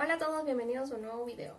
Hola a todos, bienvenidos a un nuevo video.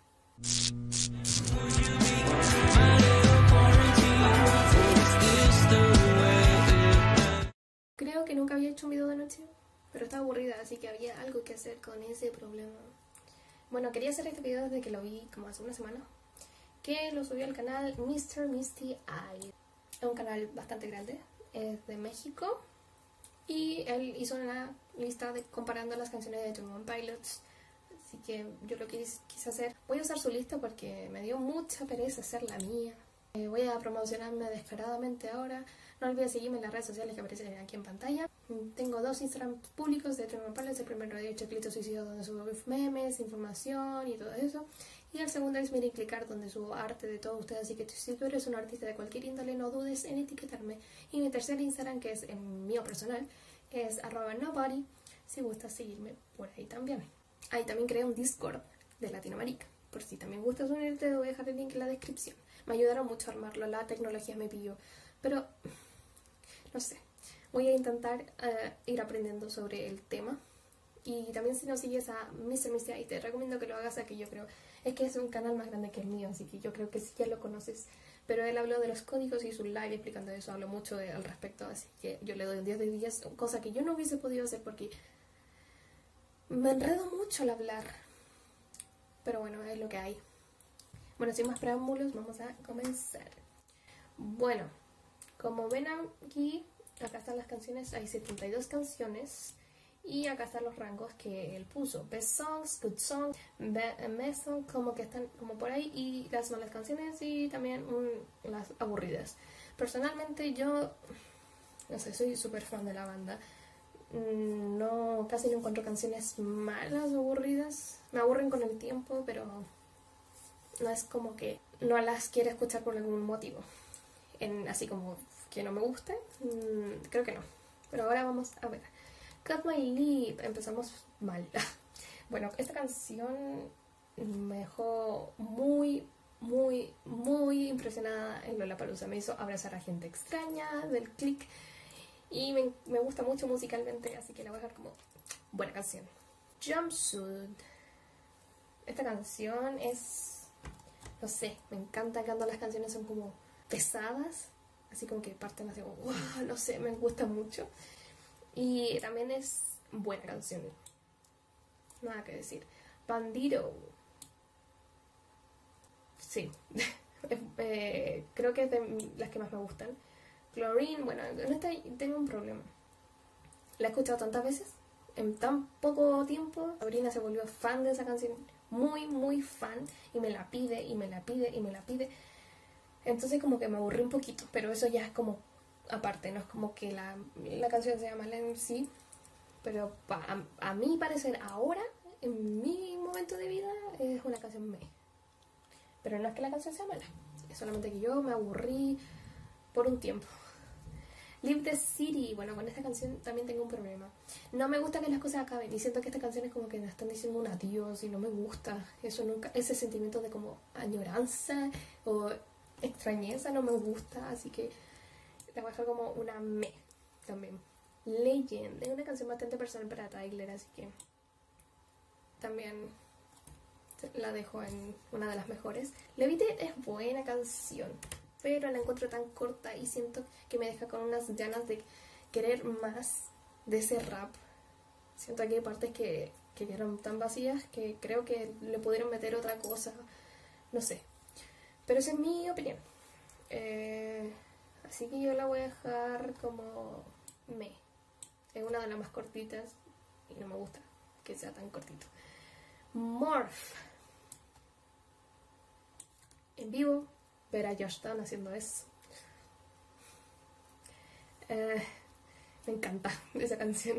Creo que nunca había hecho un video de noche, pero estaba aburrida, así que había algo que hacer con ese problema. Bueno, quería hacer este video desde que lo vi como hace una semana, que lo subí al canal Mr. Misty Eye. Es un canal bastante grande, es de México, y él hizo una lista comparando las canciones de 21 Pilots. Así que yo lo que quise hacer, voy a usar su lista porque me dio mucha pereza hacer la mía. Voy a promocionarme descaradamente ahora. No olvides seguirme en las redes sociales que aparecen aquí en pantalla. Tengo 2 Instagram públicos de 21 Pilots. El primero de Choclito Suicidio, donde subo memes, información y todo eso. Y el segundo es Miren Clicar, donde subo arte de todos ustedes. Así que si tú eres un artista de cualquier índole, no dudes en etiquetarme. Y mi tercer Instagram, que es el mío personal, es @nobody. Si gustas seguirme por ahí también. Ahí también creé un Discord de Latinoamérica. Por si también gustas unirte, te voy a dejar el link en la descripción. Me ayudaron mucho a armarlo, la tecnología me pilló. Pero, no sé, voy a intentar ir aprendiendo sobre el tema. Y también si no sigues a Mr. Misty Eye, te recomiendo que lo hagas, a que yo creo, es que es un canal más grande que el mío, así que yo creo que sí ya lo conoces. Pero él habló de los códigos y su live explicando eso, habló mucho al respecto, así que yo le doy un 10 de 10, cosa que yo no hubiese podido hacer porque me enredo mucho al hablar. Pero bueno, es lo que hay. Bueno, sin más preámbulos, vamos a comenzar. Bueno, como ven aquí, acá están las canciones, hay 72 canciones. Y acá están los rangos que él puso. Best Songs, Good Songs, Best Songs, como que están como por ahí. Y las malas canciones y también las aburridas. Personalmente yo, no sé, soy súper fan de la banda. No, casi no encuentro canciones malas o aburridas. Me aburren con el tiempo, pero no es como que no las quiera escuchar por algún motivo. Así como que no me guste, creo que no. Pero ahora vamos a ver. Cut My Lip, empezamos mal. Bueno, esta canción me dejó muy impresionada en Lollapalooza. Me hizo abrazar a gente extraña del click. Y me gusta mucho musicalmente, así que la voy a dejar como buena canción. Jumpsuit. Esta canción es, no sé, me encanta cuando las canciones son como pesadas, así como que parten así como, wow, no sé, me gusta mucho. Y también es buena canción, nada que decir. Bandido. Sí, creo que es de las que más me gustan. Chlorine, bueno, en esta tengo un problema. La he escuchado tantas veces, en tan poco tiempo. Sabrina se volvió fan de esa canción, muy fan, y me la pide, y me la pide, y me la pide. Entonces como que me aburrí un poquito, pero eso ya es como aparte, no es como que la canción sea mala en sí. Pero a mi parecer ahora, en mi momento de vida, es una canción meh. Pero no es que la canción sea mala, es solamente que yo me aburrí por un tiempo. Leave the City. Bueno, con esta canción también tengo un problema. No me gusta que las cosas acaben y siento que esta canción es como que me están diciendo un adiós y no me gusta. Eso nunca, ese sentimiento de como añoranza o extrañeza no me gusta, así que la voy a dejar como una me también. Legend es una canción bastante personal para Tyler, así que también la dejo en una de las mejores. Levitate es buena canción, pero la encuentro tan corta y siento que me deja con unas ganas de querer más de ese rap. Siento que hay partes que quedaron tan vacías que creo que le pudieron meter otra cosa, no sé. Pero esa es mi opinión. Así que yo la voy a dejar como me. Es una de las más cortitas y no me gusta que sea tan cortito. Morph. En vivo, ver a Josh Dun haciendo eso. Me encanta esa canción.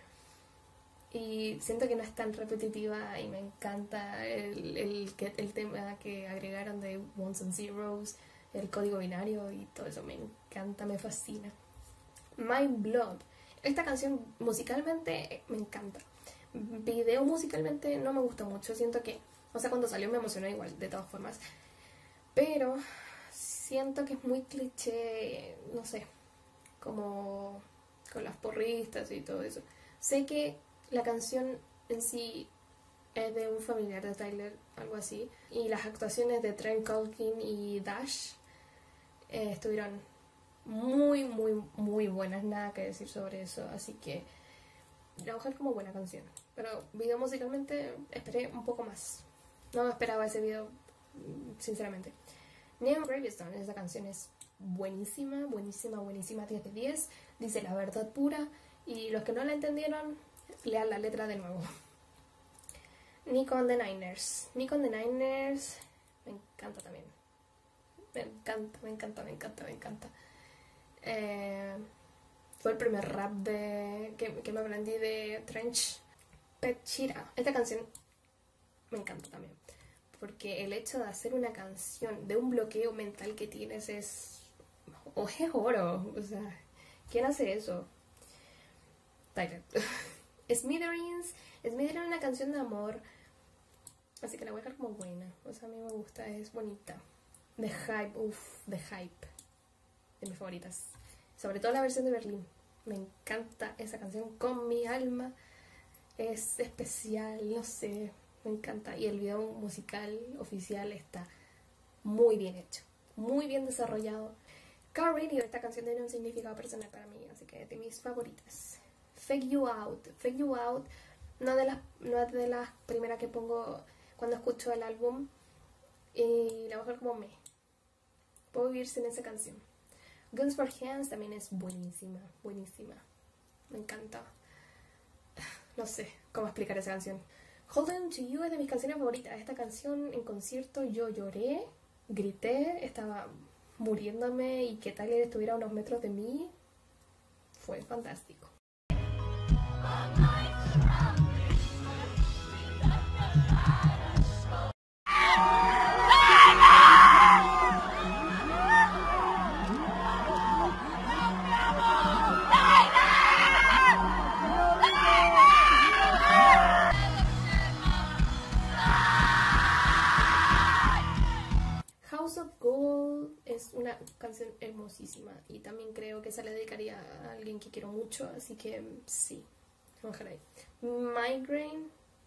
Y siento que no es tan repetitiva y me encanta el tema que agregaron de Ones and Zeros, el código binario y todo eso. Me encanta, me fascina. My Blood. Esta canción musicalmente me encanta. Video musicalmente no me gusta mucho. Siento que, o sea, cuando salió me emocionó igual, de todas formas. Pero siento que es muy cliché, no sé, como con las porristas y todo eso. Sé que la canción en sí Es de un familiar de Tyler, algo así. Y las actuaciones de Trent Culkin y Dash estuvieron muy, muy, muy buenas. Nada que decir sobre eso. Así que la mujer como buena canción. Pero video musicalmente esperé un poco más. No me esperaba ese video, sinceramente. Neon Gravestone, esa canción es buenísima, buenísima, buenísima, 10 de 10. Dice la verdad pura. Y los que no la entendieron, lean la letra de nuevo. Nico and the Niners. Nico and the Niners me encanta también. Me encanta, me encanta, me encanta, me encanta. Fue el primer rap que me aprendí de Trench. Pet Shira. Esta canción me encanta también. Porque el hecho de hacer una canción de un bloqueo mental que tienes es oro. O sea, ¿quién hace eso? Tyler. Smithereens es una canción de amor, así que la voy a dejar como buena. O sea, a mí me gusta, es bonita. The Hype, The Hype, de mis favoritas. Sobre todo la versión de Berlín. Me encanta esa canción con mi alma. Es especial, no sé, me encanta. Y el video musical oficial está muy bien hecho, muy bien desarrollado. Car Radio, esta canción tiene un significado personal para mí, así que es de mis favoritas. Fake You Out, no es de las primeras que pongo cuando escucho el álbum, y la voy a dejar como puedo vivir sin esa canción. Guns for Hands también es buenísima, buenísima, me encanta. No sé cómo explicar esa canción. Hold On To You es de mis canciones favoritas. Esta canción en concierto yo lloré, grité, estaba muriéndome, y que Tyler estuviera a unos metros de mí fue fantástico. House of Gold es una canción hermosísima, y también creo que se la dedicaría a alguien que quiero mucho, así que sí, vamos a dejar ahí. Migraine.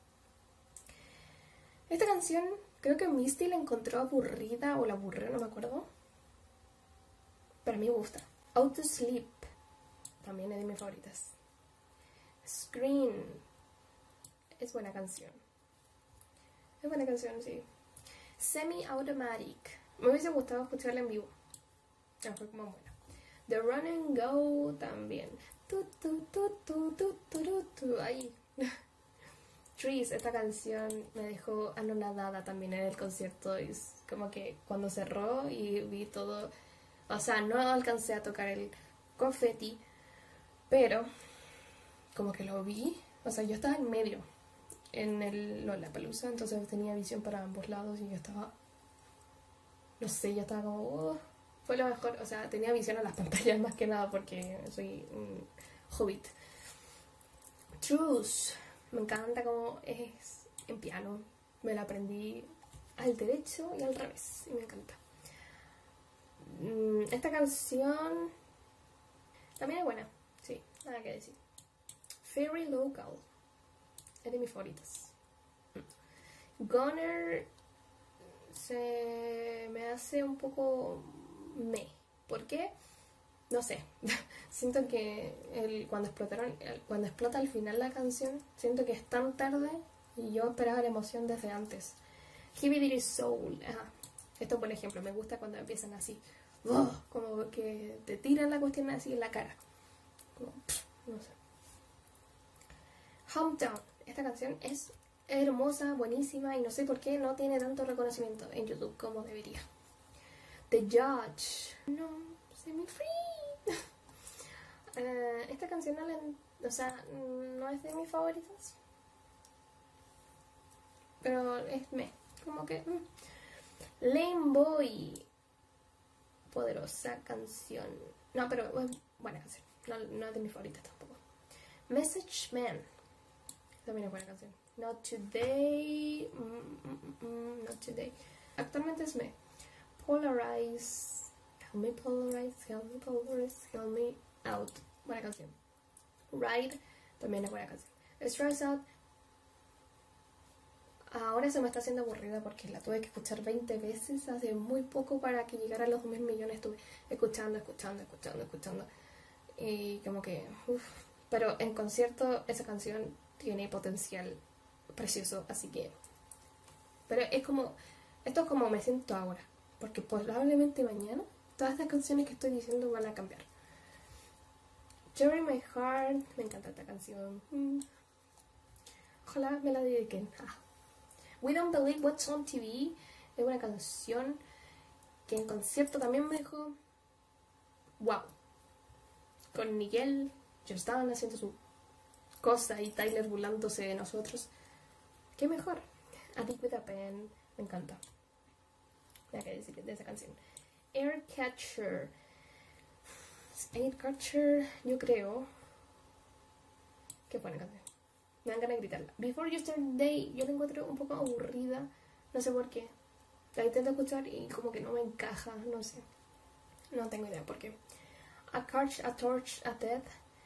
Esta canción creo que Misty la encontró aburrida, o la aburrió, no me acuerdo, pero a mí me gusta. Out to Sleep también es de mis favoritas. Scream es buena canción. Es buena canción, sí. Semi-Automatic. Me hubiese gustado escucharla en vivo. No fue como buena. The Run and Go también. Ahí. Trees, esta canción me dejó anonadada también en el concierto. Es como que cuando cerró y vi todo. O sea, no alcancé a tocar el confeti, pero como que lo vi. O sea, yo estaba en medio en el Lollapalooza, entonces tenía visión para ambos lados, y yo estaba, no sé, yo estaba como, fue lo mejor. O sea, tenía visión a las pantallas más que nada porque soy un hobbit. Truth, me encanta como es en piano, me la aprendí al derecho y al revés, y me encanta. Esta canción también es buena, sí, nada que decir. Fairy Local es de mis favoritas. Goner se me hace un poco ¿Por qué? No sé. Siento que cuando explota al final la canción, siento que es tan tarde, y yo esperaba la emoción desde antes. Heavy Duty Soul. Esto, por ejemplo, me gusta cuando empiezan así, como que te tiran la cuestión así en la cara. Como, no sé. Hometown. Esta canción es hermosa, buenísima, y no sé por qué no tiene tanto reconocimiento en YouTube como debería. The Judge. No, set me free. Esta canción no es de mis favoritas, pero es como que Lame Boy, poderosa canción. No, pero buena canción. No es de mis favoritas tampoco. Message Man también es buena canción. Not Today. Not Today. Actualmente es Polarize. Help me polarize, help me polarize, help me out. Buena canción. Ride también es buena canción. Stress Out Ahora se me está haciendo aburrida porque la tuve que escuchar 20 veces hace muy poco para que llegara a los 1000 millones. Estuve escuchando. Y como que... Uf. Pero en concierto esa canción tiene potencial precioso, así que... Pero es como... Esto es como me siento ahora. Porque probablemente mañana todas estas canciones que estoy diciendo van a cambiar. Joy My Heart, me encanta esta canción. Ojalá me la dediquen. We Don't Believe What's on TV es una canción que en concierto también me dejó wow. Con Miguel, ellos estaban haciendo su cosa y Tyler burlándose de nosotros. ¿Qué mejor? Addict with a Pen, me encanta. Nada que decir de esa canción. Aircatcher, yo creo que buena canción. Me dan ganas de gritarla. Before You Start the Day, yo la encuentro un poco aburrida. No sé por qué. La intento escuchar y como que no me encaja. No sé. No tengo idea por qué. A Torch, a Death.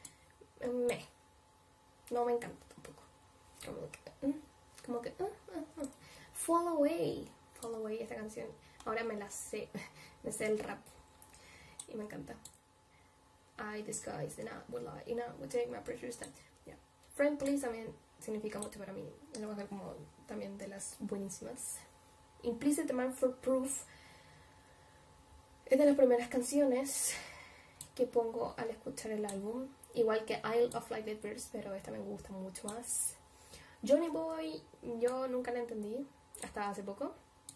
No me encanta tampoco. Como que Fall Away, esta canción. Ahora me la sé. Me sé el rap. Y me encanta. I disguise and I will lie. And I will take my precious time. Yeah. Friend Please también significa mucho para mí. Lo voy a hacer como también de las buenísimas. Implicit Demand for Proof es de las primeras canciones que pongo al escuchar el álbum. Igual que Isle of Lighted Birds, pero esta me gusta mucho más. Johnny Boy, yo nunca la entendí hasta hace poco.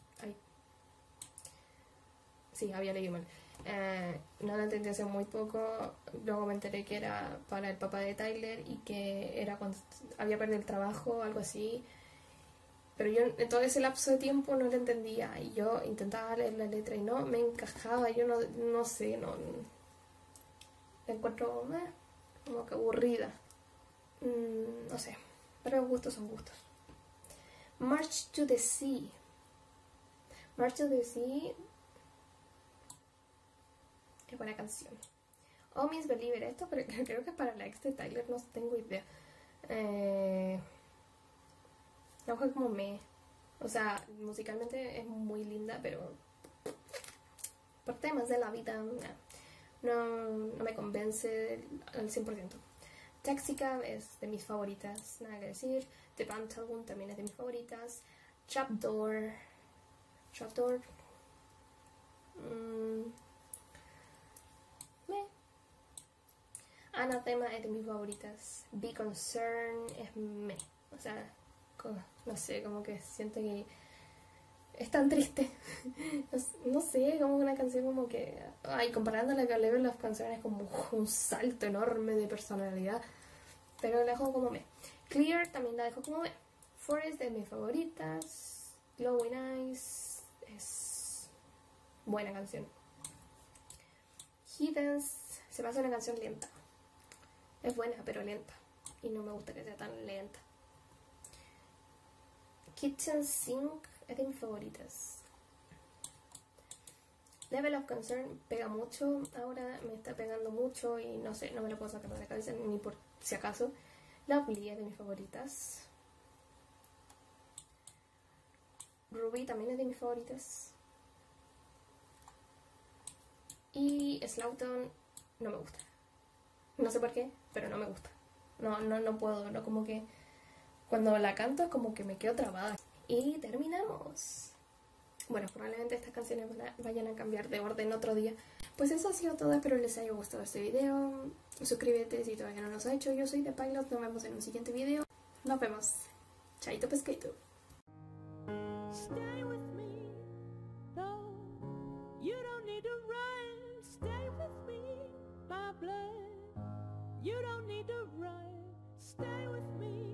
Sí, había leído mal. No la entendí hace muy poco. Luego me enteré que era para el papá de Tyler y que era cuando había perdido el trabajo o algo así. Pero yo en todo ese lapso de tiempo no la entendía y yo intentaba leer la letra y no me encajaba. Yo no sé, la encuentro como que aburrida. No sé, pero gustos son gustos. March to the Sea. Es buena canción. Oh Miss Believer, esto pero creo que es para la ex de Tyler, no tengo idea. La hoja como o sea, musicalmente es muy linda, pero por temas de la vida no me convence al 100%. Taxicab es de mis favoritas, nada que decir. The Pantaloon también es de mis favoritas. Trapdoor. Anathema es de mis favoritas. Be Concerned es o sea, no sé, como que siento que es tan triste. No sé, como una canción como que... Ay, comparándola con Level of Concern es como un salto enorme de personalidad. Pero la dejo como Clear también la dejo como Forest de mis favoritas. Glowing Eyes es buena canción. Heathens se pasa una canción lenta. Es buena, pero lenta. Y no me gusta que sea tan lenta. Kitchen Sink es de mis favoritas. Level of Concern pega mucho. Ahora me está pegando mucho y no sé, no me lo puedo sacar de la cabeza ni por si acaso. Lovely es de mis favoritas. Ruby también es de mis favoritas. Y Slaughton no me gusta. No sé por qué, pero no me gusta. No puedo, no, como que cuando la canto es como que me quedo trabada. Y terminamos. Bueno, probablemente estas canciones vayan a cambiar de orden otro día. Pues eso ha sido todo, espero les haya gustado este video. Suscríbete si todavía no lo has hecho. Yo soy The Pilot, nos vemos en un siguiente video. Nos vemos. Chaito pescadito. Stay with me, though you don't need to run. Stay with me, my blood. You don't need to run. Stay with me.